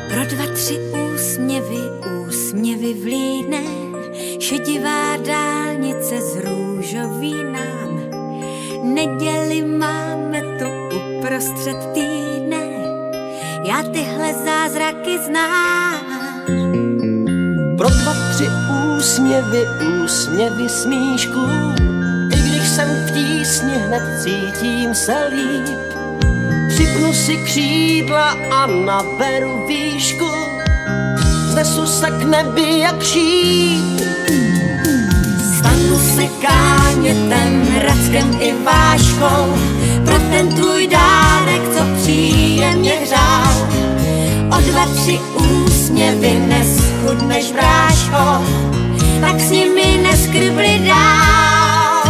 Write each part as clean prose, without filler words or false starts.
Pro 2, 3 úsměvy vlídne šedivá dálnice z Růžovínám. Neděli máme tu uprostřed týdne, já tyhle zázraky znám. Pro 2, 3 úsměvy smíšku, i když jsem v tísni, hned cítím se líp. Připnu si křídla a naberu výšku, znesu se k nebi jak šíp. Stanu se Kánětem, Rackem i Váškou pro ten tvůj dárek, co příjemně hřál. O 2, 3 úsměvy neschudneš, bráško, tak s nimi neskrbli dál.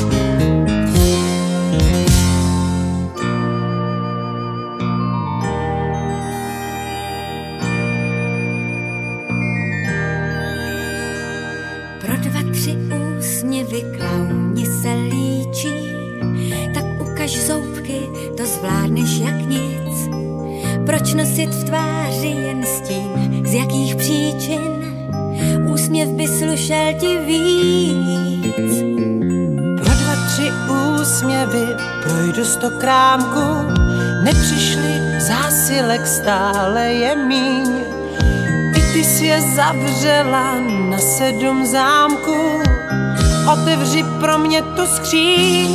Pro 2, 3 úsměvy klauni se líčí, tak ukaž zoubky, to zvládneš jak nic. Proč nosit v tváři jen stín, z jakých příčin? Úsměv by slušel ti víc. Pro 2, 3 úsměvy projdu 100 krámků, nepřišli zásilek, stále je míň. I ty jsi je zavřela na 7 zámků, otevři pro mě tu skříň.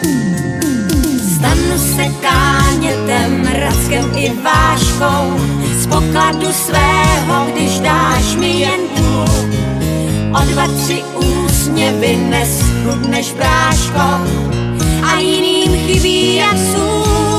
Stanu se Kánětem, Rackem i Váškou z pokladu svého, když dáš mi jen půl. O 2, 3 úsměvy neschudneš, bráško, a jiným chybí jak sůl.